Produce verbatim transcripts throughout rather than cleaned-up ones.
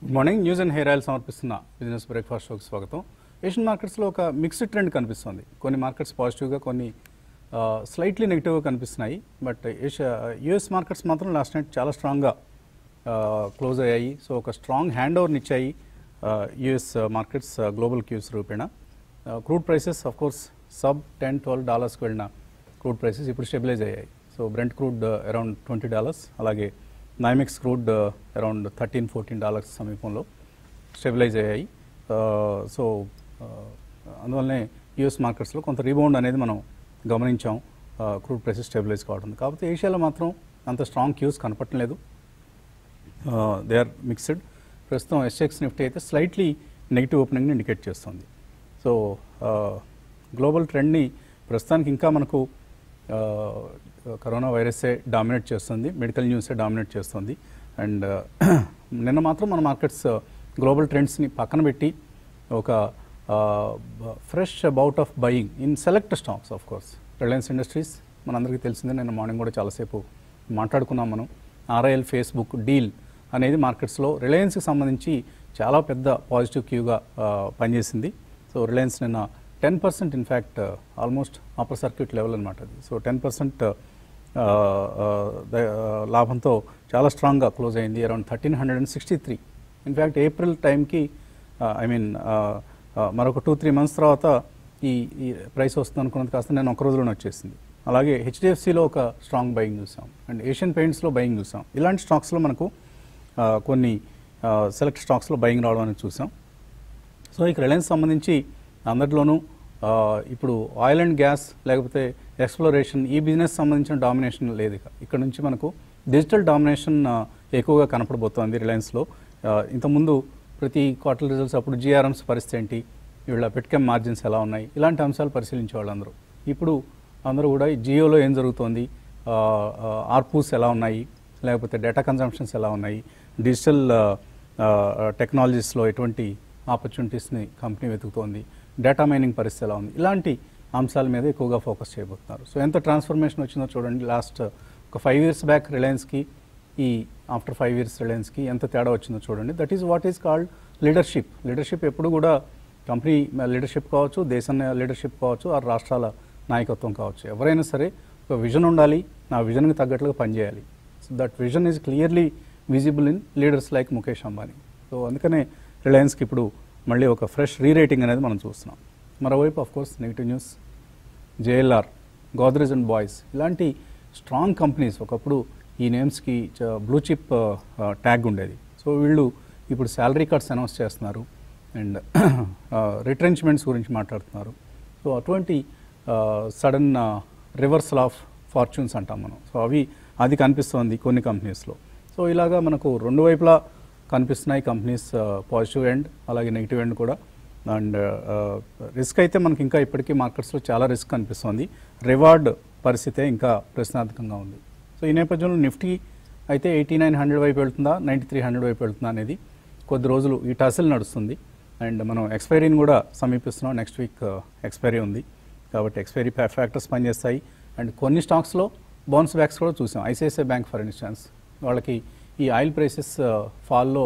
Good morning. News and hair oil సమర్పిస్తున్న business breakfast షోకి స్వాగతం. ఏషియన్ మార్కెట్స్లో ఒక మిక్స్డ్ ట్రెండ్ కనిపిస్తుంది. కొన్ని మార్కెట్స్ పాజిటివ్గా, కొన్ని స్లైట్లీ నెగిటివ్గా కనిపిస్తున్నాయి. బట్ ఏషియా యూఎస్ మార్కెట్స్ మాత్రం లాస్ట్ నైట్ చాలా స్ట్రాంగ్గా క్లోజ్ అయ్యాయి. సో ఒక స్ట్రాంగ్ హ్యాండ్ ఓవర్ని ఇచ్చాయి యూఎస్ మార్కెట్స్ గ్లోబల్ క్యూస్ రూపేణ. Crude prices of course sub ten twelve డాలర్స్కి వెళ్ళిన క్రూడ్ ప్రైసెస్ ఇప్పుడు స్టెబిలైజ్ అయ్యాయి. So Brent crude around twenty dollars, అలాగే NYMEX crude around thirteen fourteen dollars సమీపంలో స్టెబిలైజ్ అయ్యాయి. సో అందువల్లనే యూఎస్ మార్కెట్స్లో కొంత రీబౌండ్ అనేది మనం గమనించాం, క్రూడ్ ప్రైసెస్ స్టెబిలైజ్ కావడం. కాకపోతే ఏషియాలో మాత్రం అంత స్ట్రాంగ్ క్యూస్ కనపడలేదు. They are mixed. ప్రస్తుతం ఎస్ఎక్స్ నిఫ్టీ అయితే స్లైట్లీ నెగిటివ్ ఓపెనింగ్ని ఇండికేట్ చేస్తుంది. సో గ్లోబల్ ట్రెండ్ని ప్రస్తుతానికి ఇంకా మనకు కరోనా వైరసే డామినేట్ చేస్తుంది, మెడికల్ న్యూసే డామినేట్ చేస్తుంది. అండ్ నిన్న మాత్రం మన మార్కెట్స్ గ్లోబల్ ట్రెండ్స్ని పక్కన పెట్టి ఒక fresh bout of buying in select stocks. Of course Reliance Industries మనందరికీ తెలిసిందే, నిన్న మార్నింగ్ కూడా చాలాసేపు మాట్లాడుకున్నాం మనం. ఆర్ఐఎల్ ఫేస్బుక్ డీల్ అనేది మార్కెట్స్లో రిలయన్స్కి సంబంధించి చాలా పెద్ద పాజిటివ్ క్యూగా పనిచేసింది. సో రిలయన్స్ నిన్న ten percent in fact almost upper circuit level అనమాట అది. సో టెన్ పర్సెంట్ లాభంతో చాలా స్ట్రాంగ్గా క్లోజ్ అయింది, around thirteen hundred and sixty three. In fact April టైంకి ఐ మీన్ మరొక టూ త్రీ మంత్స్ తర్వాత ఈ ఈ ప్రైస్ వస్తుంది అనుకున్నది కాస్త నేను ఒక రోజులోనే వచ్చేసింది. అలాగే హెచ్డిఎఫ్సిలో ఒక స్ట్రాంగ్ బయింగ్ చూసాం, అండ్ ఏషియన్ పెయింట్స్లో బయింగ్ చూసాం. ఇలాంటి స్టాక్స్లో మనకు కొన్ని సెలెక్ట్ స్టాక్స్లో బయింగ్ రావడం అనేది చూసాం. సో ఇక రిలయన్స్ సంబంధించి అందరిలోనూ ఇప్పుడు ఆయిల్ అండ్ గ్యాస్ లేకపోతే ఎక్స్ప్లోరేషన్ ఈ బిజినెస్ సంబంధించిన డామినేషన్ లేదు. ఇక్కడ నుంచి మనకు డిజిటల్ డామినేషన్ ఎక్కువగా కనపడబోతోంది రిలయన్స్లో. ఇంతకుముందు ప్రతి క్వార్టర్ రిజల్ట్స్ అప్పుడు జిఆర్ఎమ్స్ పరిస్థితి ఏంటి, వీళ్ళ పెట్కెమ్ మార్జిన్స్ ఎలా ఉన్నాయి, ఇలాంటి అంశాలు పరిశీలించే వాళ్ళందరూ ఇప్పుడు అందరూ కూడా జియోలో ఏం జరుగుతోంది, ఆర్పూస్ ఎలా ఉన్నాయి, లేకపోతే డేటా కన్జంప్షన్స్ ఎలా ఉన్నాయి, డిజిటల్ టెక్నాలజీస్లో ఎటువంటి ఆపర్చునిటీస్ని కంపెనీ వెతుకుతోంది, డేటా మైనింగ్ పరిస్థితి ఎలా ఉంది, ఇలాంటి అంశాల మీద ఎక్కువగా ఫోకస్ చేయబోతున్నారు. సో ఎంత ట్రాన్స్ఫర్మేషన్ వచ్చిందో చూడండి. లాస్ట్ ఒక ఫైవ్ ఇయర్స్ బ్యాక్ రిలయన్స్కి ఈ ఆఫ్టర్ ఫైవ్ ఇయర్స్ రిలయన్స్కి ఎంత తేడా వచ్చిందో చూడండి. That is what is called leadership. Leadership ఎప్పుడు కూడా కంపెనీ లీడర్షిప్ కావచ్చు, దేశం లీడర్షిప్ కావచ్చు, ఆ రాష్ట్రాల నాయకత్వం కావచ్చు, ఎవరైనా సరే ఒక విజన్ ఉండాలి, నా విజన్కి తగ్గట్లుగా పనిచేయాలి. So that vision is clearly visible in leaders like Mukesh Ambani. So అందుకనే రిలయన్స్కి ఇప్పుడు మళ్ళీ ఒక ఫ్రెష్ రీరేటింగ్ అనేది మనం చూస్తున్నాం. మరోవైపు of course negative news, JLR, Godrej and Boyce ఇలాంటి స్ట్రాంగ్ కంపెనీస్ ఒకప్పుడు ఈ నేమ్స్కి బ్లూ చిప్ ట్యాగ్ ఉండేది. సో వీళ్ళు ఇప్పుడు శాలరీ కట్స్ అనౌన్స్ చేస్తున్నారు అండ్ రిట్రెంచ్మెంట్స్ గురించి మాట్లాడుతున్నారు. సో అటువంటి సడన్ రివర్సల్ ఆఫ్ ఫార్చ్యూన్స్ అంటాం మనం. సో అవి అది కనిపిస్తుంది కొన్ని కంపెనీస్లో. సో ఇలాగా మనకు రెండు వైపులా కనిపిస్తున్నాయి కంపెనీస్, పాజిటివ్ ఎండ్ అలాగే నెగిటివ్ ఎండ్ కూడా. అండ్ రిస్క్ అయితే మనకి ఇంకా ఇప్పటికీ మార్కెట్స్లో చాలా రిస్క్ కనిపిస్తుంది. రివార్డ్ పరిస్థితే ఇంకా ప్రశ్నార్థకంగా ఉంది. సో ఈ నేపథ్యంలో నిఫ్టీ అయితే ఎయిటీ నైన్ హండ్రెడ్ వైపు వెళ్తుందా, నైంటీ త్రీ హండ్రెడ్ వైపు వెళ్తుందా అనేది కొద్ది రోజులు ఈ టసిల్ నడుస్తుంది. అండ్ మనం ఎక్స్పైరీని కూడా సమీపిస్తున్నాం. నెక్స్ట్ వీక్ ఎక్స్పైరీ ఉంది కాబట్టి ఎక్స్పైరీ ఫ్యాక్టర్స్ పనిచేస్తాయి. అండ్ కొన్ని స్టాక్స్లో బౌన్స్ బ్యాక్స్ కూడా చూసాం. ఐసిఐసిఐ బ్యాంక్ ఫర్ ఇన్స్టాన్స్, వాళ్ళకి ఈ ఆయిల్ ప్రైసెస్ ఫాల్లో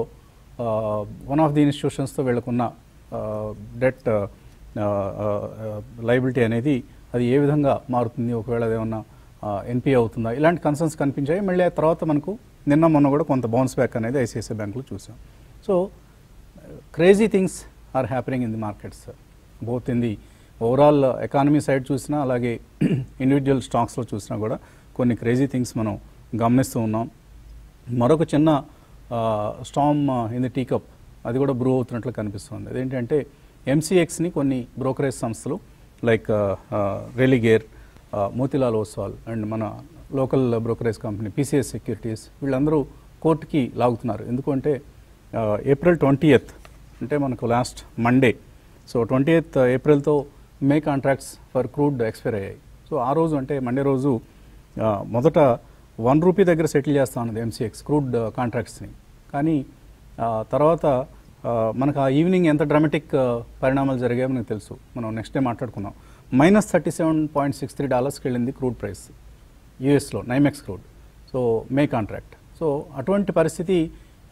వన్ ఆఫ్ ది ఇన్స్టిట్యూషన్స్తో వీళ్ళకున్న డెట్ లయబిలిటీ అనేది అది ఏ విధంగా మారుతుంది, ఒకవేళ అదేమన్నా ఎన్పిఏ అవుతుందా, ఇలాంటి కన్సర్న్స్ కనిపించాయి. మళ్ళీ ఆ తర్వాత మనకు నిన్న మొన్న కూడా కొంత బౌన్స్ బ్యాక్ అనేది ఐసిఐసిఐ బ్యాంకులో చూసాం. So crazy things are happening in the markets, both in the overall economy side చూసినా అలాగే ఇండివిజువల్ స్టాక్స్లో చూసినా కూడా కొన్ని క్రేజీ థింగ్స్ మనం గమనిస్తూ ఉన్నాం. మరొక చిన్న storm in the tea cup అది కూడా బ్రూ అవుతున్నట్లు కనిపిస్తుంది. అదేంటంటే ఎంసీఎక్స్ని కొన్ని బ్రోకరేజ్ సంస్థలు like Religare, Motilal Oswal and మన local brokerage company PCS securities వీళ్ళందరూ కోర్టుకి లాగుతున్నారు. ఎందుకంటే ఏప్రిల్ ట్వంటీయత్ అంటే మనకు లాస్ట్ మండే, సో ట్వంటీయత్ ఏప్రిల్తో May contracts for crude expire అయ్యాయి. సో ఆ రోజు అంటే మండే రోజు మొదట వన్ రూపీ దగ్గర సెటిల్ చేస్తా ఉన్నది ఎంసీఎక్స్ క్రూడ్ కాంట్రాక్ట్స్ని. కానీ తర్వాత మనకు ఆ ఈవినింగ్ ఎంత డ్రామాటిక్ పరిణామాలు జరిగాయో మనకు తెలుసు. మనం నెక్స్ట్ డే మాట్లాడుకున్నాం. Minus thirty seven point six three డాలర్స్కి వెళ్ళింది క్రూడ్ ప్రైస్ యూఎస్లో, NYMEX crude. So May contract. So అటువంటి పరిస్థితి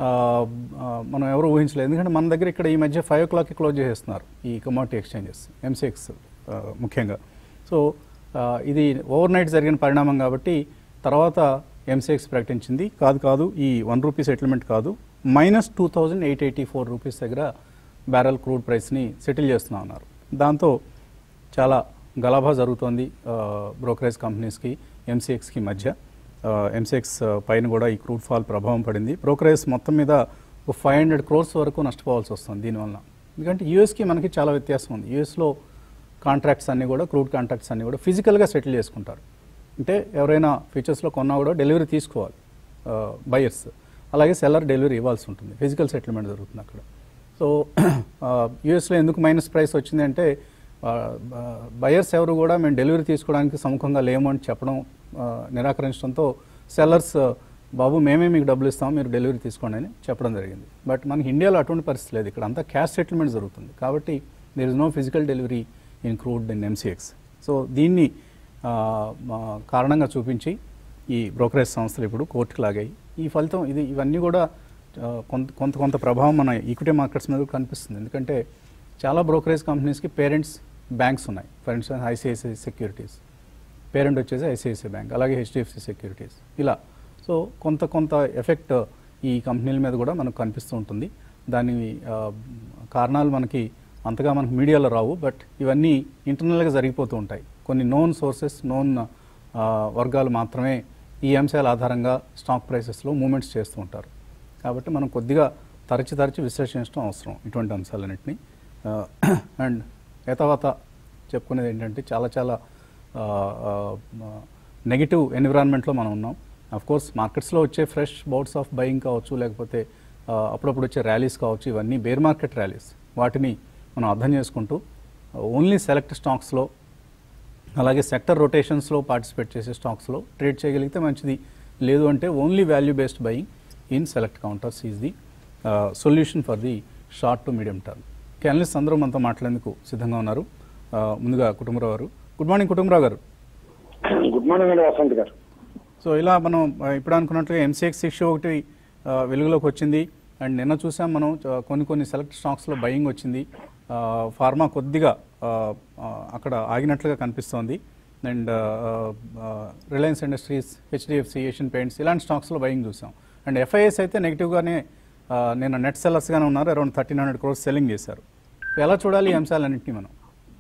మనం ఎవరు ఊహించలేదు. ఎందుకంటే మన దగ్గర ఇక్కడ ఈ మధ్య ఫైవ్ ఓ క్లాక్కి క్లోజ్ చేసేస్తున్నారు ఈ కమోడిటీ ఎక్స్చేంజెస్, ఎంసీఎక్స్ ముఖ్యంగా. సో ఇది ఓవర్ నైట్ జరిగిన పరిణామం కాబట్టి తర్వాత ఎంసీఎక్స్ ప్రకటించింది కాదు కాదు ఈ వన్ రూపీ సెటిల్మెంట్ కాదు, minus two thousand eight eighty four rupees దగ్గర బ్యారెల్ క్రూడ్ ప్రైస్ని సెటిల్ చేస్తున్నా ఉన్నారు. దాంతో చాలా గలాభా జరుగుతోంది బ్రోకరేజ్ కంపెనీస్కి ఎంసీఎక్స్కి మధ్య. ఎంసీఎక్స్ పైన కూడా ఈ క్రూడ్ ఫాల్ ప్రభావం పడింది. బ్రోకరేజ్ మొత్తం మీద ఒక ఫైవ్ హండ్రెడ్ క్రోర్స్ వరకు నష్టపోవాల్సి వస్తుంది దీనివల్ల. ఎందుకంటే యూఎస్కి మనకి చాలా వ్యత్యాసం ఉంది. యూఎస్లో కాంట్రాక్ట్స్ అన్నీ కూడా క్రూడ్ కాంట్రాక్ట్స్ అన్నీ కూడా ఫిజికల్గా సెటిల్ చేసుకుంటారు. అంటే ఎవరైనా ఫీచర్స్లో కొన్నా కూడా డెలివరీ తీసుకోవాలి బయర్స్, అలాగే సెల్లర్ డెలివరీ ఇవ్వాల్సి ఉంటుంది. ఫిజికల్ సెటిల్మెంట్ జరుగుతుంది అక్కడ. సో యూఎస్లో ఎందుకు మైనస్ ప్రైస్ వచ్చింది అంటే బయర్స్ ఎవరు కూడా మేము డెలివరీ తీసుకోవడానికి సముఖంగా లేము అని చెప్పడం నిరాకరించడంతో సెల్లర్స్ బాబు మేమే మీకు డబ్బులు ఇస్తాము మీరు డెలివరీ తీసుకోండి అని చెప్పడం జరిగింది. బట్ మనకి ఇండియాలో అటువంటి పరిస్థితి లేదు. ఇక్కడ అంతా క్యాష్ సెటిల్మెంట్ జరుగుతుంది కాబట్టి there is no physical delivery in crude in MCX. So దీన్ని కారణంగా చూపించి ఈ బ్రోకరేజ్ సంస్థలు ఇప్పుడు కోర్టుకు లాగాయి. ఈ ఫలితం ఇది ఇవన్నీ కూడా కొంత కొంత కొంత ప్రభావం మన ఈక్విటీ మార్కెట్స్ మీద కనిపిస్తుంది. ఎందుకంటే చాలా బ్రోకరేజ్ కంపెనీస్కి పేరెంట్స్ బ్యాంక్స్ ఉన్నాయి. For instance ICICI securities parent వచ్చేసి ఐసిఐసిఐ బ్యాంక్, అలాగే హెచ్డిఎఫ్సి సెక్యూరిటీస్ ఇలా. సో కొంత కొంత ఎఫెక్ట్ ఈ కంపెనీల మీద కూడా మనకు కనిపిస్తూ ఉంటుంది. దాని కారణాలు మనకి అంతగా మనకు మీడియాలో రావు, బట్ ఇవన్నీ ఇంటర్నల్గా జరిగిపోతూ ఉంటాయి. కొన్ని నోన్ సోర్సెస్ నోన్ వర్గాలు మాత్రమే ఈ అంశాల ఆధారంగా స్టాక్ ప్రైసెస్లో మూమెంట్స్ చేస్తూ ఉంటారు. కాబట్టి మనం కొద్దిగా తరచి తరచి విశ్లేషించడం అవసరం ఇటువంటి అంశాలన్నింటినీ. అండ్ యథావత చెప్పుకునేది ఏంటంటే చాలా చాలా నెగిటివ్ ఎన్విరాన్మెంట్లో మనం ఉన్నాం. అఫ్ కోర్స్ మార్కెట్స్లో వచ్చే ఫ్రెష్ బౌట్స్ ఆఫ్ బయింగ్ కావచ్చు, లేకపోతే అప్పుడప్పుడు వచ్చే ర్యాలీస్ కావచ్చు, ఇవన్నీ బేర్ మార్కెట్ ర్యాలీస్. వాటిని మనం అర్థం చేసుకుంటూ ఓన్లీ సెలెక్ట్ స్టాక్స్లో అలాగే సెక్టర్ రొటేషన్స్లో పార్టిసిపేట్ చేసే స్టాక్స్లో ట్రేడ్ చేయగలిగితే మంచిది. లేదు అంటే only value based buying in select counters is the solution for the short to medium term. Analyst అందరూ మనతో మాట్లాడేందుకు సిద్ధంగా ఉన్నారు. ముందుగా కుటుంబరావు గారు. గుడ్ మార్నింగ్ కుటుంబరావు గారు. గుడ్ మార్నింగ్ అండి వసంత్ గారు. సో ఇలా మనం ఇప్పుడు అనుకున్నట్టుగా ఎంసీఎక్స్ ఇష్యూ ఒకటి వెలుగులోకి వచ్చింది. అండ్ నిన్న చూసాం మనం కొన్ని కొన్ని సెలెక్ట్ స్టాక్స్లో బయింగ్ వచ్చింది. ఫార్మా కొద్దిగా అక్కడ ఆగినట్లుగా కనిపిస్తోంది. And Reliance Industries, HDFC, Asian Paints ఇలాంటి స్టాక్స్లో బయింగ్ చూసాం. అండ్ ఎఫ్ఐఎస్ అయితే నెగిటివ్గానే నేను నెట్ సెల్లర్స్గానే ఉన్నారు. Around thirteen hundred crores selling చేశారు. ఎలా చూడాలి ఈ అంశాలన్నింటినీ మనం?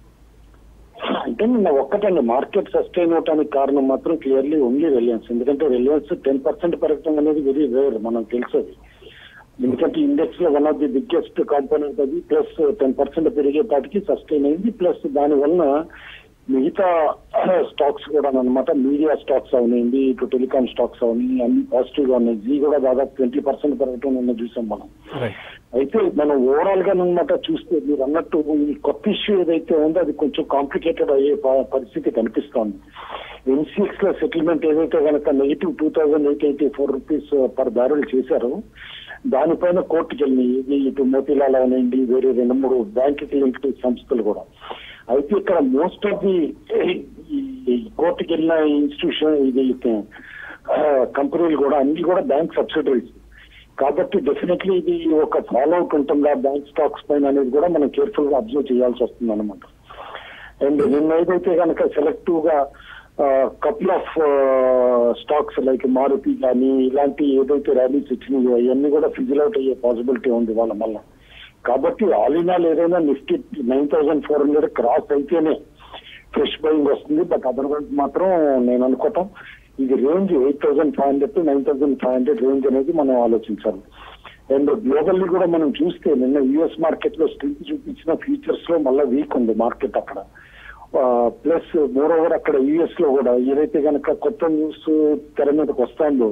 అంటే నిన్న ఒక్కటండి మార్కెట్ సస్టైన్ అవడానికి కారణం మాత్రం క్లియర్లీ ఓన్లీ రిలయన్స్. ఎందుకంటే రిలయన్స్ టెన్ పర్సెంట్ పెరగడం అనేది వెరీ రేర్, మనం తెలుసది. ఎందుకంటే ఇండెక్స్ లో one of the biggest component అది. ప్లస్ టెన్ పర్సెంట్ పెరిగేపాటికి సస్టైన్ అయింది. ప్లస్ దాని వలన మిగతా స్టాక్స్ కూడా అనమాట, మీడియా స్టాక్స్ అవనివ్వండి, ఇటు టెలికామ్ స్టాక్స్ అవని అన్ని పాజిటివ్ గా ఉన్నాయి. జీ కూడా దాదాపు ట్వంటీ పర్సెంట్ పెరగటం నిన్న చూసాం మనం. అయితే మనం ఓవరాల్ గా అనమాట చూస్తే మీరు అన్నట్టు ఈ కొత్త ఇష్యూ ఏదైతే ఉందో అది కొంచెం కాంప్లికేటెడ్ అయ్యే పరిస్థితి కనిపిస్తోంది. ఎంసీఎక్స్ లో సెటిల్మెంట్ ఏదైతే కనుక negative two thousand eight eighty four rupees per barrel చేశారు, దానిపైన కోర్టుకి వెళ్ళి ఇటు మోతీలాల్ అవనండి, వేరే రెండు మూడు బ్యాంకుకి లింక్ సంస్థలు కూడా. అయితే ఇక్కడ మోస్ట్ ఆఫ్ ది కోర్టుకి వెళ్ళిన ఇన్స్టిట్యూషన్ ఇది కంపెనీలు కూడా అన్ని కూడా బ్యాంక్ సబ్సిడరీస్ కాబట్టి డెఫినెట్లీ ఇది ఒక ఫాలో అవుట్ ఉంటుందా బ్యాంక్ స్టాక్స్ పైన అనేది కూడా మనం కేర్ఫుల్ గా అబ్జర్వ్ చేయాల్సి వస్తుంది అనమాట. అండ్ నిన్న ఏదైతే కనుక సెలెక్టివ్ గా couple of stocks like Maruti కానీ ఇలాంటి ఏదైతే ర్యాలీస్ ఇచ్చినాయో అవన్నీ కూడా ఫిజిల్ అవుట్ అయ్యే పాసిబిలిటీ ఉంది వాళ్ళ వల్ల. కాబట్టి ఆల్ ఇన్ ఆల్ ఏదైనా Nifty nine thousand four hundred cross అయితేనే ఫ్రెష్ బయింగ్ వస్తుంది. బట్ అదర్వైజ్ మాత్రం నేను అనుకోవటం ఇది range eight thousand five hundred to nine thousand five hundred range అనేది మనం ఆలోచించాలి. అండ్ గ్లోబల్లీ కూడా మనం చూస్తే నిన్న యుఎస్ మార్కెట్ లో స్ట్రెంత్ చూపించిన ఫ్యూచర్స్ లో మళ్ళీ వీక్ ఉంది మార్కెట్ అక్కడ. ప్లస్ మోర్ ఓవర్ అక్కడ యుఎస్ లో కూడా ఏదైతే కనుక కొత్త న్యూస్ తెర మీదకి వస్తుందో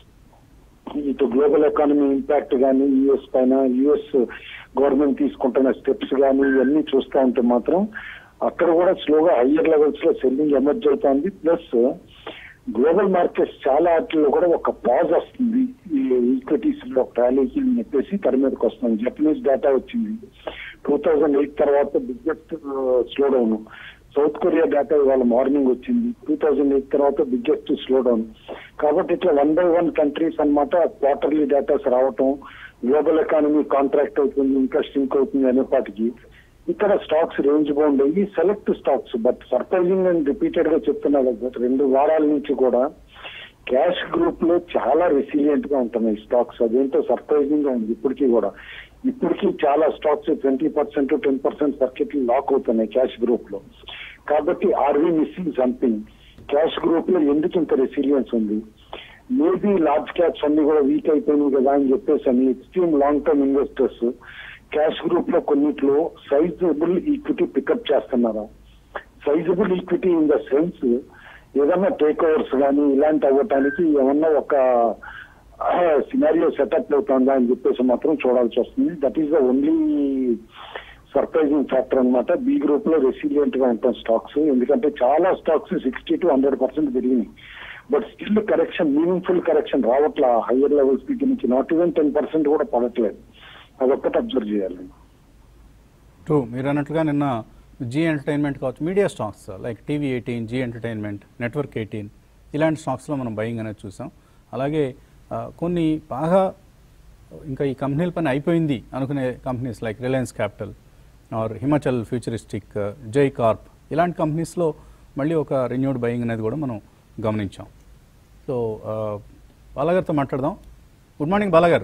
ఇటు గ్లోబల్ ఎకానమీ ఇంపాక్ట్ కానీ యుఎస్ పైన యుఎస్ గవర్నమెంట్ తీసుకుంటున్న స్టెప్స్ కానీ ఇవన్నీ చూస్తూ ఉంటే మాత్రం అక్కడ కూడా స్లోగా హయ్యర్ లెవెల్స్ లో సెల్లింగ్ ఎమర్జ్ అవుతుంది. ప్లస్ గ్లోబల్ మార్కెట్స్ చాలా వాటిల్లో కూడా ఒక పాజ్ వస్తుంది ఈ ఈక్విటీస్ లో ర్యాలీకి చెప్పేసి తెర మీదకి వస్తుంది. జపనీస్ డేటా వచ్చింది టూ థౌజండ్ ఎయిట్ తర్వాత biggest slowdown. South Korea data ఇవాళ మార్నింగ్ వచ్చింది టూ థౌజండ్ ఎయిట్ తర్వాత బిగ్గెస్ట్ స్లో డౌన్. కాబట్టి ఇట్లా వన్ బై వన్ కంట్రీస్ అనమాట క్వార్టర్లీ డేటాస్ రావటం గ్లోబల్ ఎకానమీ కాంట్రాక్ట్ అవుతుంది, ఇంకా స్ట్రింక్ అవుతుంది అనేపాటికి ఇక్కడ స్టాక్స్ రేంజ్ బౌండ్ అయ్యి select stocks, but surprising and repeated గా చెప్తున్నా గత రెండు వారాల నుంచి కూడా క్యాష్ గ్రూప్ లో చాలా రెసిలియంట్ గా ఉంటున్నాయి స్టాక్స్. అదేంటో సర్ప్రైజింగ్ గా ఉంది ఇప్పటికీ కూడా. ఇప్పటికీ చాలా stocks twenty percent ten percent circuit lock అవుతున్నాయి క్యాష్ గ్రూప్ లో. కాబట్టి are we missing something? Cash group లో ఎందుకు ఇంత రెసిలియన్స్ ఉంది? మేబీ లార్జ్ క్యాప్స్ అన్ని కూడా వీక్ అయిపోయినాయి కదా అని చెప్పేసి అని extreme long term investors cash group లో కొన్నిట్లో సైజబుల్ ఈక్విటీ పికప్ చేస్తున్నారా? Sizeable equity in the sense ఏదన్నా టేక్ ఓవర్స్ కానీ ఇలాంటి అవ్వటానికి ఏమన్నా ఒక సినారియో సెటప్ అవుతుందా అని చెప్పేసి మాత్రం చూడాల్సి వస్తుంది. That is the only surprising factor అనమాట. బి గ్రూప్ లో రెసిలియంట్ గా ఉంటాం స్టాక్స్, ఎందుకంటే చాలా stocks sixty to hundred percent పెరిగినాయి. But still correction, meaningful correction రావట్లా హయ్యర్ లెవెల్స్ దగ్గర నుంచి. నాట్ ఈవెన్ టెన్ పర్సెంట్ కూడా పడట్లేదు. అదొక్కటి అబ్జర్వ్ చేయాలి. ట్రూ, మీరు అన్నట్లుగా నిన్న జీ ఎంటర్టైన్మెంట్ కావచ్చు, media stocks like TV eighteen, Zee Entertainment, Network Eighteen ఇలాంటి స్టాక్స్లో మనం బయింగ్ అనేది చూసాం. అలాగే కొన్ని బాగా ఇంకా ఈ కంపెనీల పని అయిపోయింది అనుకునే companies like Reliance Capital or Himachal Futuristic, Jai Corp ఇలాంటి కంపెనీస్లో మళ్ళీ ఒక రెన్యూడ్ బయింగ్ అనేది కూడా మనం గమనించాం. సో బాలాగారితో మాట్లాడదాం. Good morning బాలాగారు.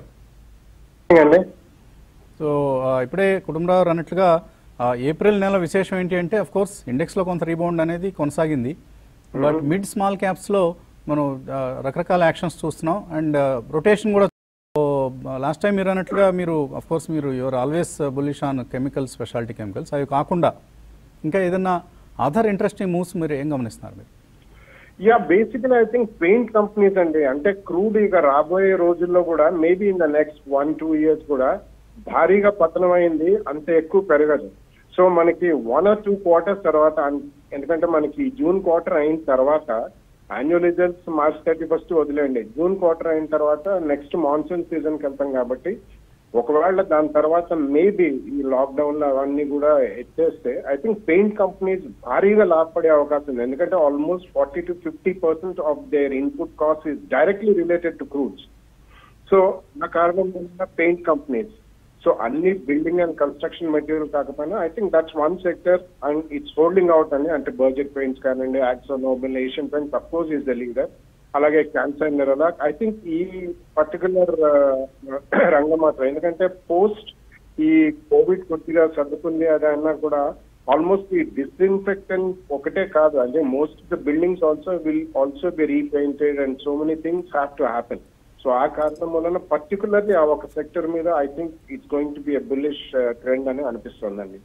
సో ఇప్పుడే కుటుంబరావు అన్నట్లుగా ఏప్రిల్ నెల విశేషం ఏంటి అంటే అఫ్ కోర్స్ ఇండెక్స్లో కొంత రీబౌండ్ అనేది కొనసాగింది. బట్ మిడ్ స్మాల్ క్యాప్స్లో మనం రకరకాల యాక్షన్స్ చూస్తున్నాం అండ్ రొటేషన్ కూడా. లాస్ట్ టైం మీరు అన్నట్లుగా మీరు అఫ్ కోర్స్ మీరు your always bullish on chemicals, speciality chemicals. అవి కాకుండా ఇంకా ఏదన్నా అదర్ ఇంట్రెస్టింగ్ మూవ్స్ మీరు ఏం గమనిస్తున్నారు మీరు? Yeah, basically I think paint companies అండి. అంటే క్రూడ్ ఇక రాబోయే రోజుల్లో కూడా maybe in the next one two years కూడా భారీగా పతనం అయింది, అంత ఎక్కువ పెరగదు. సో మనకి వన్ ఆర్ టూ క్వార్టర్స్ తర్వాత, ఎందుకంటే మనకి జూన్ క్వార్టర్ అయిన తర్వాత annual results March thirty first వదిలేండి, జూన్ క్వార్టర్ అయిన తర్వాత నెక్స్ట్ మాన్సూన్ సీజన్ కి వెళ్తాం కాబట్టి ఒకవేళ దాని తర్వాత మేబీ ఈ లాక్డౌన్ లో అవన్నీ కూడా ఎత్తేస్తే ఐ థింక్ పెయింట్ కంపెనీస్ భారీగా లాభపడే అవకాశం ఉంది. ఎందుకంటే almost forty to fifty percent of their input cost is directly related to crudes. So ఆ కారణం పెయింట్ కంపెనీస్, సో అన్ని బిల్డింగ్ అండ్ కన్స్ట్రక్షన్ మెటీరియల్ కాకపోయినా I think that's one sector and it's holding out అని. అంటే Berger paints కానివ్వండి, Akzo Nobel, Asian paints of course is the leader. అలాగే Kansai Nerolac I think ఈ particular రంగం మాత్రం, ఎందుకంటే పోస్ట్ ఈ కోవిడ్ కొద్దిగా సర్దుకుంది అది అన్నా కూడా ఆల్మోస్ట్ ఈ డిస్ఇన్ఫెక్టెంట్ ఒకటే కాదు, అంటే most of the buildings also will also be repainted and so many things have to happen. So ఆ కారణం వలన పర్టికులర్లీ ఆ ఒక సెక్టర్ మీద I think it's going to be a bullish trend అని అనిపిస్తుందండి.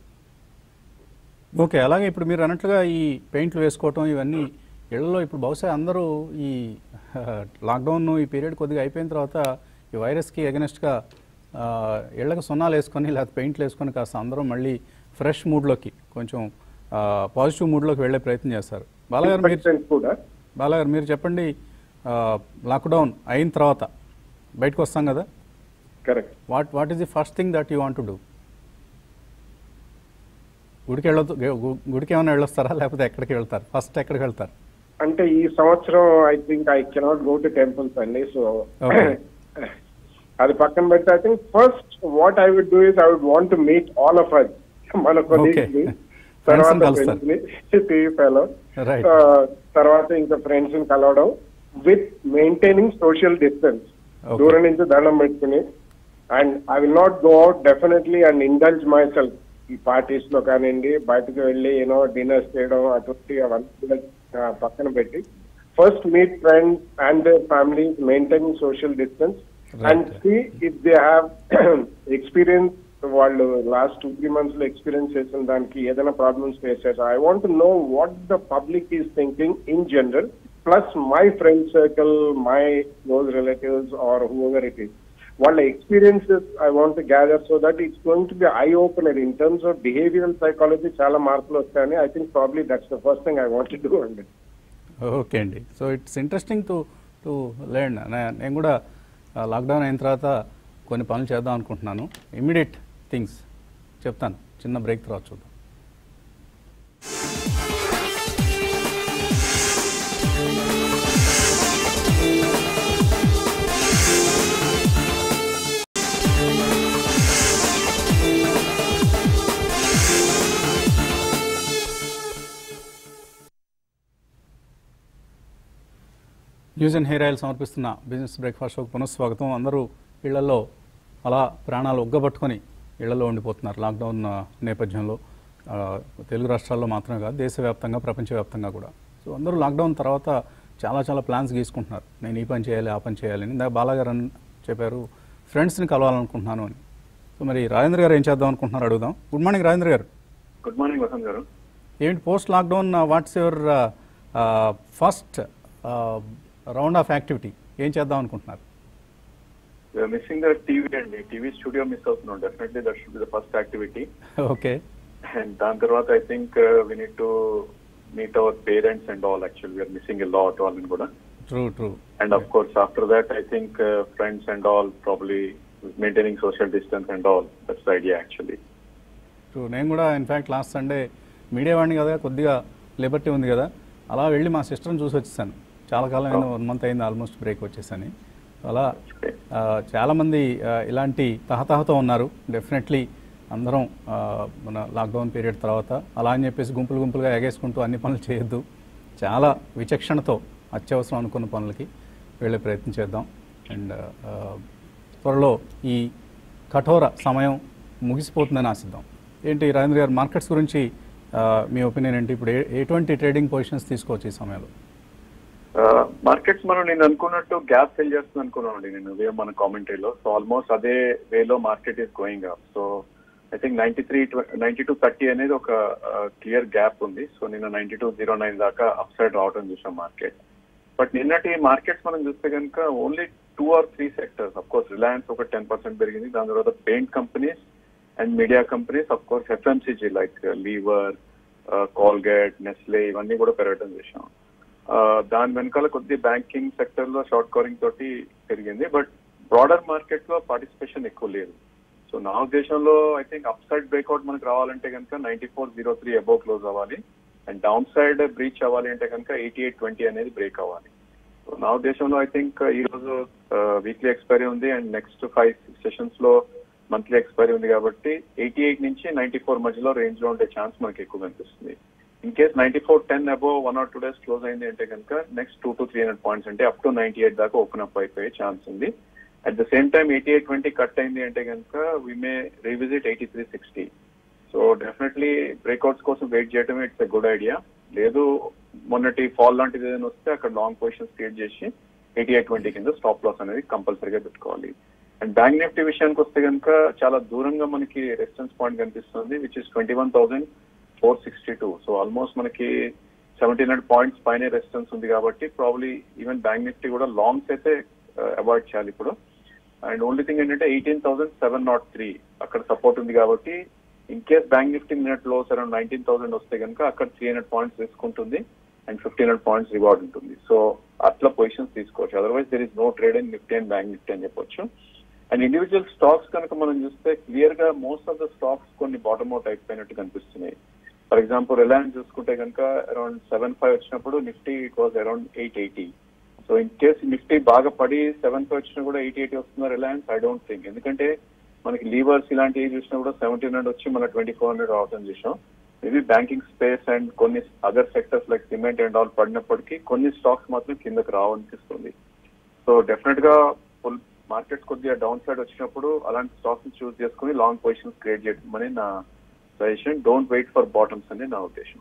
ఓకే, అలాగే ఇప్పుడు మీరు అన్నట్లుగా ఈ పెయింట్లు వేసుకోవటం ఇవన్నీ ఇళ్లలో ఇప్పుడు బహుశా అందరూ ఈ లాక్డౌన్ ఈ పీరియడ్ కొద్దిగా అయిపోయిన తర్వాత ఈ వైరస్కి అగెనెస్ట్గా ఇళ్లకు సున్నాలు వేసుకొని లేకపోతే పెయింట్లు వేసుకొని కాస్త అందరూ మళ్ళీ ఫ్రెష్ మూడ్లోకి కొంచెం పాజిటివ్ మూడ్లోకి వెళ్ళే ప్రయత్నం చేస్తారు. బాలాగారు మీరు కూడా బాలాగారు మీరు చెప్పండి, లాక్డౌన్ అయిన తర్వాత బయటకు వస్తాం కదా, correct, what what is the first thing that you want to do? గుడికి వెళ్ళదు, గుడికి ఏమైనా వెళ్ళొస్తారా లేకపోతే ఎక్కడికి వెళ్తారు? ఫస్ట్ ఎక్కడికి వెళ్తారు? అంటే ఈ సంవత్సరం I think I cannot go to temples అండి. సో అది పక్కన పెడితే I think first what I would do is I would want to meet all of us, మన కొలీగ్స్ ని, తర్వాత ఫ్రెండ్స్ ని, టీవీ ఫెలో, తర్వాత ఇంకా ఫ్రెండ్స్ ని కలవడం విత్ మెయింటైనింగ్ సోషల్ డిస్టెన్స్, దూరం నుంచి దండం పెట్టుకుని. And I will not go out definitely and indulge myself ఈ పార్టీస్ లో కానివ్వండి, బయటకు వెళ్ళి యూనో డిన్నర్స్ చేయడం అటువంటి అవన్నీ పక్కన పెట్టి first meet friends and their family, maintaining social distance and see if they have experience, వాళ్ళు లాస్ట్ టూ త్రీ మంత్స్ లో ఎక్స్పీరియన్స్ చేసిన దానికి ఏదైనా ప్రాబ్లమ్స్ ఫేస్ చేస్తారు. I want to know what the public is thinking in general, plus my friend circle, my close relatives or whoever it is, వాళ్ళ experiences I want to gather so that it's going to be eye opener in terms of behavioural psychology. చాలా మార్పులు వస్తాయని I think probably that's the first thing I want to do అండి. Okay అండి, so it's interesting to to learn. నేను కూడా lockdown అయిన తర్వాత కొన్ని పనులు చేద్దాం అనుకుంటున్నాను. ఇమ్మీడియట్ థింగ్స్ చెప్తాను, చిన్న బ్రేక్ తర్వాత చూద్దాం. న్యూస్ అండ్ హెయిర్ ఆయిల్ సమర్పిస్తున్న బిజినెస్ బ్రేక్ఫాస్ట్ షోకి పునఃస్వాగతం. అందరూ ఇళ్లలో అలా ప్రాణాలు ఒగ్గబట్టుకొని ఇళ్లలో ఉండిపోతున్నారు లాక్డౌన్ నేపథ్యంలో. తెలుగు రాష్ట్రాల్లో మాత్రమే కాదు, దేశవ్యాప్తంగా ప్రపంచవ్యాప్తంగా కూడా. సో అందరూ లాక్డౌన్ తర్వాత చాలా చాలా ప్లాన్స్ గీసుకుంటున్నారు. నేను ఈ పని చేయాలి, ఆ పని చేయాలి అని. ఇందాక బాలాగారు అని చెప్పారు, ఫ్రెండ్స్ని కలవాలనుకుంటున్నాను అని. సో మరి రాజేంద్ర గారు ఏం చేద్దాం అనుకుంటున్నారు అడుగుదాం. గుడ్ మార్నింగ్ రాజేంద్ర గారు. Good morning Vasanth garu. ఏంటి post lockdown what's your first round of activity? ఏం చేద్దాం అనుకుంటున్నారు? మిస్సింగ్ ద టీవీ అండి, టీవీ స్టూడియో మిస్ అవుతున్నాం. Definitely that should be the first activity. Okay. And దాని తర్వాత I think we need to meet our parents and all. Actually we're missing a lot వాళ్ళని కూడా. True true. And of course after that I think friends and all probably maintaining social distance and all. That's the idea actually. True. నేను కూడా in fact last Sunday media వాడిని కదా, కొద్దిగా Liberty ఉంది కదా, అలా వెళ్ళి మా సిస్టర్ని చూసి వచ్చేసాను. చాలా కాలం అయింది, వన్ మంత్ అయింది ఆల్మోస్ట్ బ్రేక్ వచ్చేసాను. అలా చాలామంది ఇలాంటి తహతహతో ఉన్నారు. డెఫినెట్లీ అందరం మన లాక్డౌన్ పీరియడ్ తర్వాత అలా అని చెప్పేసి గుంపులు గుంపులుగా ఎగేసుకుంటూ అన్ని పనులు చేయొద్దు. చాలా విచక్షణతో అత్యవసరం అనుకున్న పనులకి వెళ్ళే ప్రయత్నం చేద్దాం. అండ్ త్వరలో ఈ కఠోర సమయం ముగిసిపోతుందని ఆశిద్దాం. ఏంటి రాజేంద్ర గారు, మార్కెట్స్ గురించి మీ ఒపీనియన్ ఏంటి? ఇప్పుడు ఎటువంటి ట్రేడింగ్ పొజిషన్స్ తీసుకోవచ్చు ఈ సమయంలో? మార్కెట్స్ మనం నేను అనుకున్నట్టు గ్యాప్ ఫిల్ చేస్తుంది అనుకున్నాను అండి నేను వే మన కామెంటరీలో. సో ఆల్మోస్ట్ అదే వేలో market is going up. So I think ninety three ninety two thirty అనేది ఒక క్లియర్ గ్యాప్ ఉంది. సో నిన్న నైన్టీ టూ జీరో నైన్ దాకా అప్ సైడ్ రావడం చూసాం మార్కెట్. బట్ నిన్నటి మార్కెట్స్ మనం చూస్తే కనుక only two or three sectors, of course Reliance ఒక టెన్ పర్సెంట్ పెరిగింది. దాని తర్వాత paint companies and media companies, of course FMCG like Lever, Colgate, Nestle ఇవన్నీ కూడా పెరగడం చూసాం. దాని వెనకాల కొద్ది బ్యాంకింగ్ సెక్టర్ లో షార్ట్ కవరింగ్ తోటి పెరిగింది. బట్ బ్రాడర్ మార్కెట్ లో పార్టిసిపేషన్ ఎక్కువ లేదు. సో నా ఉద్దేశంలో I think up side breakout మనకు రావాలంటే కనుక ninety four zero three above close అవ్వాలి. అండ్ డౌన్ సైడ్ బ్రీచ్ అవ్వాలి అంటే కనుక ఎయిటీ ఎయిట్ ట్వంటీ అనేది బ్రేక్ అవ్వాలి. సో నా ఉద్దేశంలో ఐ థింక్ ఈ రోజు వీక్లీ ఎక్స్పైరీ ఉంది and next five six sessions లో మంత్లీ ఎక్స్పైరీ ఉంది కాబట్టి ఎయిటీ ఎయిట్ నుంచి నైన్టీ ఫోర్ మధ్యలో రేంజ్ లో ఉండే ఛాన్స్ మనకి ఎక్కువ కనిపిస్తుంది. In case ninety four ten above one or two days close అయింది అంటే కనుక next two to three hundred points అంటే అప్ టు నైన్టీ ఎయిట్ దాకా ఓపెన్ అప్ అయిపోయే ఛాన్స్ ఉంది. At the same time eighty eight twenty cut అయింది అంటే కనుక we may revisit eighty three sixty. So definitely breakouts కోసం వెయిట్ చేయడం it's a good idea. లేదు మొన్నటి ఫాల్ లాంటిది ఏదైనా వస్తే అక్కడ లాంగ్ పొజిషన్స్ క్రియేట్ చేసి ఎయిటీ ఎయిట్ ట్వంటీ కింద స్టాప్ లాస్ అనేది కంపల్సరీగా పెట్టుకోవాలి. అండ్ బ్యాంక్ నిఫ్టీ విషయానికి వస్తే కనుక చాలా దూరంగా మనకి రెసిస్టెన్స్ పాయింట్ కనిపిస్తుంది, which is twenty one thousand four sixty two. So almost మనకి సెవెంటీన్ హండ్రెడ్ పాయింట్స్ పైన రెసిస్టెన్స్ ఉంది కాబట్టి ప్రాబ్లీ ఈవెన్ బ్యాంక్ నిఫ్టీ కూడా లాంగ్స్ అయితే అవాయిడ్ చేయాలి ఇప్పుడు. అండ్ ఓన్లీ థింగ్ ఏంటంటే eighteen thousand seven not three అక్కడ సపోర్ట్ ఉంది కాబట్టి in case bank Nifty minute lows around nineteen thousand వస్తే కనుక అక్కడ త్రీ హండ్రెడ్ పాయింట్స్ తీసుకుంటుంది and fifteen hundred points reward ఉంటుంది. సో అట్లా పొజిషన్స్ తీసుకోవచ్చు. Otherwise there is no trade in Nifty and bank Nifty అని చెప్పొచ్చు. అండ్ ఇండివిజువల్ స్టాక్స్ కనుక మనం చూస్తే క్లియర్ గా మోస్ట్ ఆఫ్ ద స్టాక్స్ కొన్ని బాటమ్ అవుట్ అయిపోయినట్టు కనిపిస్తున్నాయి. ఫర్ ఎగ్జాంపుల్ రిలయన్స్ చూసుకుంటే కనుక అరౌండ్ సెవెన్ ఫైవ్ వచ్చినప్పుడు Nifty it was around eight eighty. So in case Nifty బాగా పడి సెవెన్ ఫైవ్ వచ్చినా కూడా ఎయిట్ ఎయిటీ వస్తుందా రిలయన్స్? I don't think. ఎందుకంటే మనకి లీవర్స్ ఇలాంటివి చూసినా కూడా సెవెంటీన్ హండ్రెడ్ వచ్చి మన ట్వంటీ ఫోర్ హండ్రెడ్ రావడం చూసాం. మేబీ బ్యాంకింగ్ స్పేస్ అండ్ కొన్ని other sectors like cement and all పడినప్పటికీ కొన్ని స్టాక్స్ మాత్రం కిందకి రావనిపిస్తుంది. సో డెఫినెట్ గా ఫుల్ మార్కెట్స్ కొద్దిగా డౌన్ సైడ్ వచ్చినప్పుడు అలాంటి స్టాక్స్ చూస్ చేసుకుని లాంగ్ పొజిషన్స్ క్రియేట్ చేయడం నా suggestion. Don't wait for bottoms అని నా ఉద్దేశం.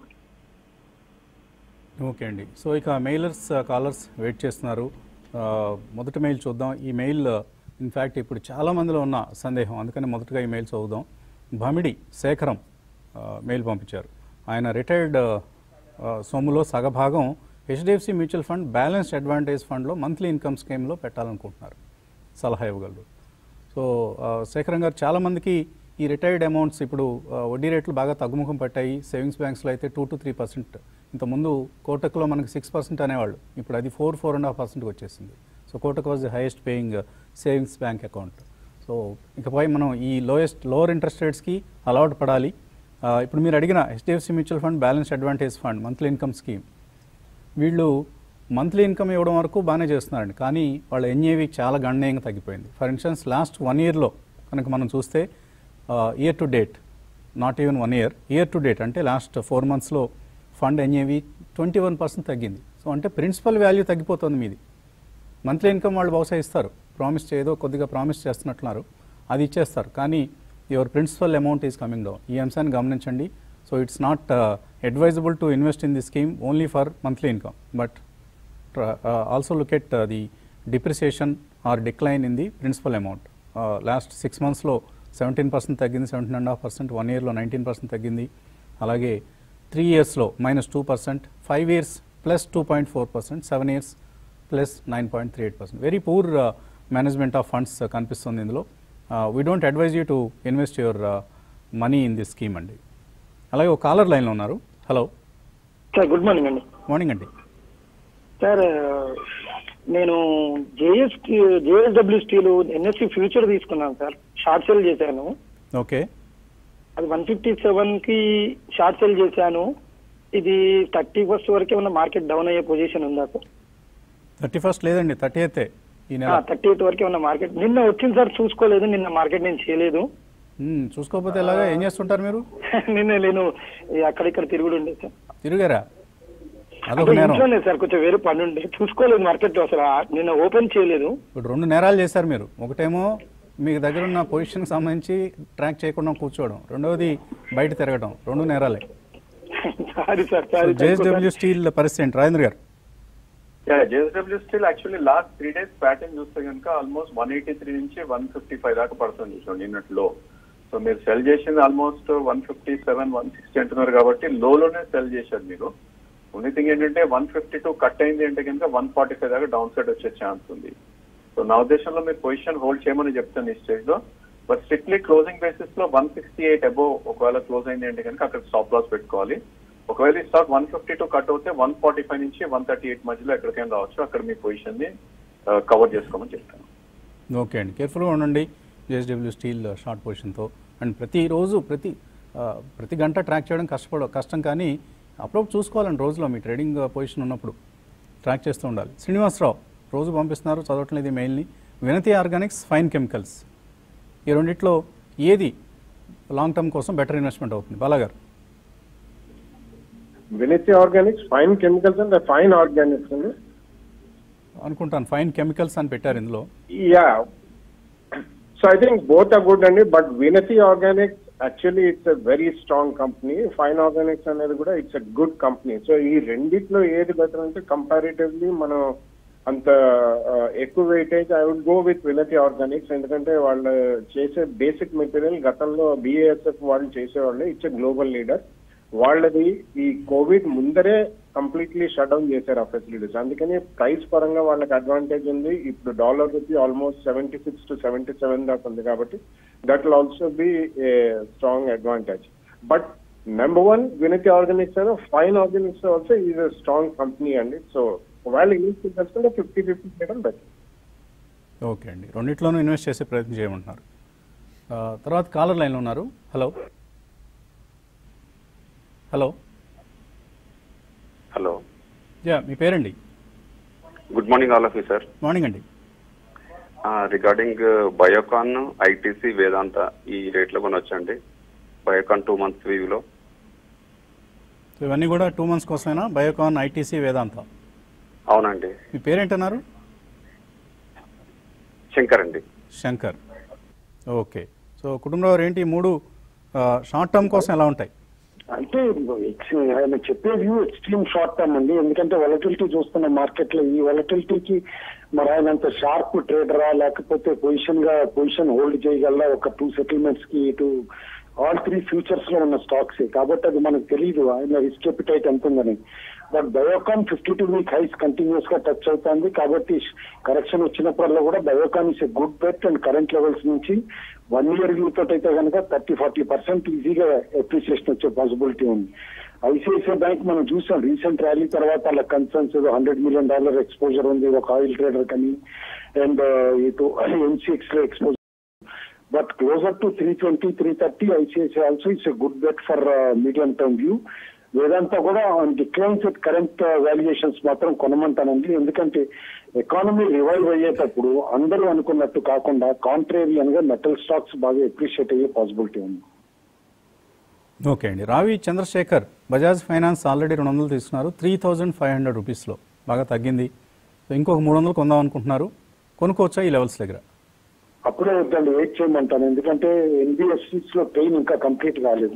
ఓకే అండి. సో ఇక మెయిలర్స్ కాలర్స్ వెయిట్ చేస్తున్నారు. మొదటి మెయిల్ చూద్దాం. ఈ మెయిల్ ఇన్ఫ్యాక్ట్ ఇప్పుడు చాలా మందిలో ఉన్న సందేహం, అందుకని మొదటగా ఈ మెయిల్ చదువుదాం. భమిడి శేఖరం మెయిల్ పంపించారు. ఆయన రిటైర్డ్ సొమ్ములో సగభాగం HDFC mutual fund balanced advantage ఫండ్లో మంత్లీ ఇన్కమ్ స్కీమ్లో పెట్టాలనుకుంటున్నారు. సలహా ఇవ్వగలరు. సో శేఖరం గారు, చాలామందికి ఈ రిటైర్డ్ అమౌంట్స్ ఇప్పుడు వడ్డీ రేట్లు బాగా తగ్గుముఖం పట్టాయి. సేవింగ్స్ బ్యాంక్స్లో అయితే టూ టు త్రీ పర్సెంట్ ఇంతకుముందు కోటక్లో మనకి సిక్స్ పర్సెంట్ అనేవాళ్ళు, ఇప్పుడు అది ఫోర్ ఫోర్ అండ్ హాఫ్ పర్సెంట్కి వచ్చేసింది. So Kotak was the highest paying savings bank account. So ఇకపై మనం ఈ లోయెస్ట్ లోవర్ ఇంట్రెస్ట్ రేట్స్కి అలవాటు పడాలి. ఇప్పుడు మీరు అడిగిన HDFC mutual fund balanced advantage fund monthly income scheme, వీళ్ళు మంత్లీ ఇన్కమ్ ఇవ్వడం వరకు బాగానే చేస్తున్నారండి, కానీ వాళ్ళ ఎన్ఏవి చాలా గణనీయంగా తగ్గిపోయింది. ఫర్ ఇన్స్టెన్స్ లాస్ట్ వన్ ఇయర్లో కనుక మనం చూస్తే year to date, not even one year, year to date అంటే లాస్ట్ ఫోర్ మంత్స్లో fund NAV twenty one percent తగ్గింది. సో అంటే ప్రిన్సిపల్ వాల్యూ తగ్గిపోతుంది మీది. మంత్లీ ఇన్కమ్ వాళ్ళు బహుశా ఇస్తారు, ప్రామిస్ ఏదో కొద్దిగా ప్రామిస్ చేస్తున్నట్లున్నారు, అది ఇచ్చేస్తారు. కానీ your principal amount is coming down. ఈ అంశాన్ని గమనించండి. So it's not advisable to invest in the scheme only for monthly income, but also look at the depreciation or decline in the principal amount. Last six మంత్స్లో seventeen percent తగ్గింది, seventeen and half percent, one ఇయర్లో nineteen percent తగ్గింది. అలాగే three ఇయర్స్లో minus two percent, five years plus two point four percent, seven years plus nine point three eight percent. Very poor management of funds కనిపిస్తుంది ఇందులో. We don't advise you to invest your money in this scheme అండి. అలాగే ఒక caller లైన్లో ఉన్నారు. Hello sir, good morning అండి. Morning అండి. Sir, నేను JS JSW steel NSC future తీసుకున్నాను సార్, షార్ట్ సెల్ చేశాను. ఓకే, అది వన్ ఫిఫ్టీ సెవెన్ కి షార్ట్ సెల్ చేశాను. ఇది థర్టీ ఫస్ట్ వరకే ఉన్న మార్కెట్ డౌన్ అయ్యే పొజిషన్ ఉందా సార్? థర్టీ ఫస్ట్ లేదండి, థర్టీ ఎయితే ఈ నెల. థర్టీ ఎయిత్ వరకే ఉన్న మార్కెట్. నిన్న వచ్చింది సార్, చూసుకోలేదు. నిన్న మార్కెట్ నేను చేయలేదు. చూసుకోకపోతే ఎలాగా, ఏం చేస్తుంటారు మీరు? నిన్న నేను అక్కడిక్కడ తిరుగుడు ఉండే సార్. తిరిగారా? అదొక నేరం. ఇంట్లోనే సార్, కొంచెం వేరే పని ఉండే, చూసుకోలేదు మార్కెట్ అసలు. నిన్న ఓపెన్ చేయలేదు. ఇప్పుడు రెండు నేరాలు చేశారు మీరు. ఒకటేమో మీ దగ్గర ఉన్న పొజిషన్కి సంబంధించి ట్రాక్ చేయకుండా కూర్చోవడం, రెండవది బయట తిరగడం, రెండు నేరాలే. Sorry sir, sorry. JSW steel పరిస్థితి ఏంటి Rajendra garu? JSW steel actually last three days pattern చూస్తే కనుక ఆల్మోస్ట్ వన్ ఎయిటీ త్రీ నుంచి వన్ ఫిఫ్టీ ఫైవ్ దాకా పడుతుంది చూసుకోండి నిన్నట్లో. సో మీరు సెల్ చేసింది almost one fifty seven one sixty అంటున్నారు కాబట్టి లోలోనే సెల్ చేశారు మీరు. ఓన్లీ థింగ్ ఏంటంటే వన్ ఫిఫ్టీ టూ కట్ అయింది అంటే కనుక వన్ ఫార్టీ ఫైవ్ దాకా డౌన్ సైడ్ వచ్చే ఛాన్స్ ఉంది. సో నా ఉద్దేశంలో మీరు పొజిషన్ హోల్డ్ చేయమని చెప్తాను ఈ స్టేజ్ లో. బట్ స్ట్రిక్ట్లీ క్లోజింగ్ బేసిస్ లో వన్ సిక్స్టీ ఎయిట్ అబోవ్ ఒకవేళ క్లోజ్ అయింది అంటే కనుక అక్కడ స్టాప్ లాస్ పెట్టుకోవాలి. ఒకవేళ ఈ stock one fifty two cut అవుతే వన్ ఫార్టీ ఫైవ్ నుంచి వన్ థర్టీ ఎయిట్ మధ్యలో ఎక్కడికైనా రావచ్చు, అక్కడ మీ పొజిషన్ ని కవర్ చేసుకోమని చెప్తాను. ఓకే అండి, కేర్ఫుల్గా ఉండండి జేఎస్డబ్ల్యూ స్టీల్ షార్ట్ పొజిషన్తో. అండ్ ప్రతిరోజు ప్రతి ప్రతి గంట ట్రాక్ చేయడం కష్టపడ కష్టం కానీ అప్పుడప్పుడు చూసుకోవాలండి. రోజులో మీ ట్రేడింగ్ పొజిషన్ ఉన్నప్పుడు ట్రాక్ చేస్తూ ఉండాలి. శ్రీనివాసరావు రోజు పంపిస్తున్నారు, చదవట్లేదు మెయిల్ని. వినతి ఆర్గానిక్స్, ఫైన్ కెమికల్స్, ఈ రెండిట్లో ఏది లాంగ్ టర్మ్ కోసం బెటర్ ఇన్వెస్ట్మెంట్ అవుతుంది? బాలాగారు. Vinati Organics, Fine Chemicals and Fine Organics అండి అనుకుంటాను. ఫైన్ కెమికల్స్ అని పెట్టారు ఇందులో. Yeah, so I think both are good అండి. But Vinati Organics actually it's a very strong company. Fine Organics అనేది కూడా it's a good company. So ఈ రెండిట్లో ఏది బెటర్ అంటే కంపారిటివ్లీ మనం అంత ఎక్కువ weightage I would go with Vinati Organics. ఎందుకంటే వాళ్ళు చేసే బేసిక్ మెటీరియల్ గతంలో బిఏఎస్ఎఫ్ వాళ్ళు చేసేవాళ్ళు. It's a global leader. వాళ్ళది ఈ కోవిడ్ ముందరే కంప్లీట్లీ షట్ డౌన్ చేశారు ఆ ఫెసిలిటీస్. అందుకని ప్రైస్ పరంగా వాళ్ళకి అడ్వాంటేజ్ ఉంది. ఇప్పుడు dollar rupee almost seventy six to seventy seven దాకా ఉంది కాబట్టి that will also be a strong advantage. But number one Vinati Organics అయినా Fine Organics also is a strong company అండి. సో వాళ్ళు ఇన్వెస్ట్ చేసుకుంటే ఫిఫ్టీ ఫిఫ్టీ చేయడం బెటర్. ఓకే అండి, రెండిట్లోనూ ఇన్వెస్ట్ చేసే ప్రయత్నం చేయమంటున్నారు. తర్వాత కాలర్ లైన్లో ఉన్నారు. హలో హలో హలో యా, మీ పేరండి? Good morning all of you sir. Morning అండి. రిగార్డింగ్ బయోకాన్, ఐటీసీ, వేదాంత ఈ రేట్లో కొనొచ్చండి. బయోకాన్ టూ మంత్స్ వ్యూలో. సో ఇవన్నీ కూడా టూ మంత్స్ కోసమేనా? బయోకాన్, ఐటీసీ, వేదాంత. అవునండి. మీ పేరేంటన్నారు? శంకర్ అండి. శంకర్. ఓకే. సో కుటుంబరావు ఏంటి మూడు షార్ట్ టర్మ్ కోసం ఎలా ఉంటాయి? అంటే ఆయన చెప్పే వ్యూ ఎక్స్ట్రీమ్ షార్ట్ టర్మ్ అండి. ఎందుకంటే వాలటిలిటీ చూస్తున్న మార్కెట్ లో ఈ వాలటిలిటీకి మరి ఆయన అంత షార్ప్ ట్రేడరా లేకపోతే పొజిషన్ గా పొజిషన్ హోల్డ్ చేయగల ఒక టూ సెటిల్మెంట్స్ కి ఇటు ఆల్ త్రీ ఫ్యూచర్స్ లో ఉన్న స్టాక్స్ కాబట్టి అది మనకు తెలియదు ఆయన రిస్క్ ఎపిటైట్ ఎంత ఉందని. But Biocon fifty two week highs continuous గా టచ్ అవుతుంది కాబట్టి కరెక్షన్ వచ్చినప్పుడల్లా కూడా Biocon is a good bet. And current levels నుంచి వన్ ఇయర్ వ్యూ తోటి అయితే కనుక థర్టీ ఫార్టీ పర్సెంట్ ఈజీగా అప్రిసియేషన్ వచ్చే పాసిబిలిటీ ఉంది. ఐసిఐసిఐ బ్యాంక్ మనం చూసాం రీసెంట్ ర్యాలీ తర్వాత అలా concerns hundred million dollar exposure ఉంది ఒక ఆయిల్ ట్రేడర్ కానీ అండ్ ఇటు ఎన్సిఎక్స్ లో exposure. But closer to three twenty three thirty ICICI also it's a good bet for medium term view. Vedanta కూడా డిక్లైన్స్ ఎట్ కరెంట్ వాల్యుయేషన్స్ మాత్రం కొనమంటానండి. ఎందుకంటే economy revive అయ్యేటప్పుడు అందరూ అనుకున్నట్టు కాకుండా కాంట్రేరియన్ గా మెటల్ స్టాక్స్ బాగా అప్రిషియేట్ అయ్యే పాసిబిలిటీ ఉంది. ఓకే అండి. రావి చంద్రశేఖర్, బజాజ్ ఫైనాన్స్ ఆల్రెడీ రెండు వందలు తీసుకున్నారు, త్రీ థౌజండ్ ఫైవ్ హండ్రెడ్ రూపీస్లో బాగా తగ్గింది. సో ఇంకొక మూడు వందలు కొందాం అనుకుంటున్నారు, కొనుక్కోవచ్చా ఈ లెవెల్స్ దగ్గర? అప్పుడే వద్దండి, వెయిట్ చేయమంటాను, ఎందుకంటే ఎన్బిఎఫ్సిస్ లో పెయిన్ ఇంకా కంప్లీట్ కాలేదు.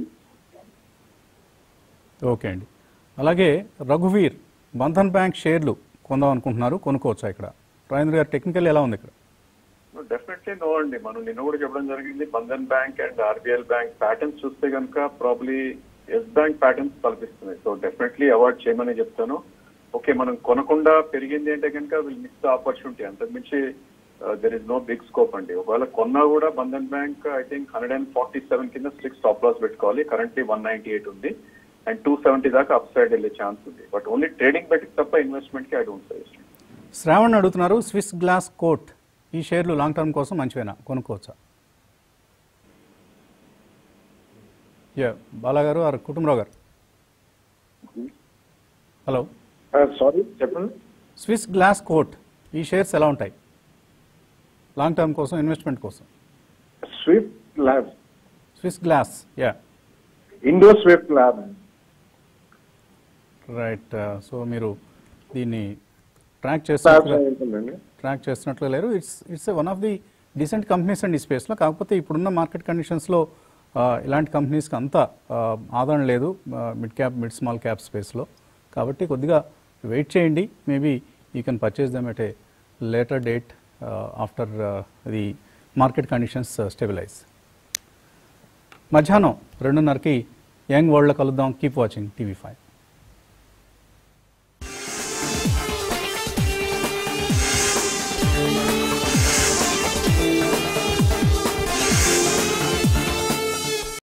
ఓకే అండి. అలాగే రఘువీర్ బంధన్ బ్యాంక్ షేర్లు కొందాం అనుకుంటున్నారు, కొనుక్కోవచ్చా ఇక్కడ? రాజేంద్ర గారు టెక్నికల్ ఎలా ఉంది ఇక్కడ? డెఫినెట్లీ నో అండి. మనం నిన్న కూడా చెప్పడం జరిగింది, Bandhan Bank and RBL Bank patterns చూస్తే కనుక ప్రాబ్లీ ఎస్ బ్యాంక్ ప్యాటర్న్స్ కల్పిస్తున్నాయి. సో డెఫినెట్లీ అవాయిడ్ చేయమని చెప్తాను. ఓకే, మనం కొనకుండా పెరిగింది అంటే కనుక విల్ మిస్ ద ఆపర్చునిటీ, అంతకుమించి there is no big scope అండి. ఒకవేళ కొన్నా కూడా Bandhan Bank I think hundred and forty seven కింద స్ట్రిక్ట్ స్టాప్ లాస్ పెట్టుకోవాలి. కరెంట్లీ వన్ నైన్టీ ఎయిట్ ఉంది అండ్ టూ సెవెంటీ దాకా అప్ సైడ్ వెళ్ళే ఛాన్స్ ఉంది. బట్ ఓన్లీ ట్రేడింగ్ బట్టి తప్ప ఇన్వెస్ట్మెంట్ కి ఐ డోంట్ సజెస్ట్. శ్రావణ్ అడుగుతున్నారు, స్విస్ గ్లాస్ కోట్ ఈ షేర్లు లాంగ్ టర్మ్ కోసం మంచివేనా, కొనుక్కోవచ్చా? యా బాలాగారు ఆర్ కుటుంబరావు గారు. హలో, సారీ చెప్పండి. స్విస్ గ్లాస్ కోట్ ఈ షేర్స్ ఎలా ఉంటాయి లాంగ్ టర్మ్ కోసం, ఇన్వెస్ట్మెంట్ కోసం? Swift Lab, Swiss Glass, yeah Indo Swift Lab. Right. So మీరు దీన్ని ట్రాక్ చేస్తున్నట్లు ట్రాక్ చేస్తున్నట్లు లేరు. It's it's one of the decent companies అండి ఈ స్పేస్లో. కాకపోతే ఇప్పుడున్న మార్కెట్ కండిషన్స్లో ఇలాంటి కంపెనీస్కి అంత ఆదరణ లేదు mid cap, mid small cap స్పేస్లో. కాబట్టి కొద్దిగా వెయిట్ చేయండి. Maybe you can purchase them at a later date after the market conditions stabilize. మధ్యాహ్నం రెండున్నరకి యంగ్ వరల్డ్లో కలుద్దాం. Keep watching TV five.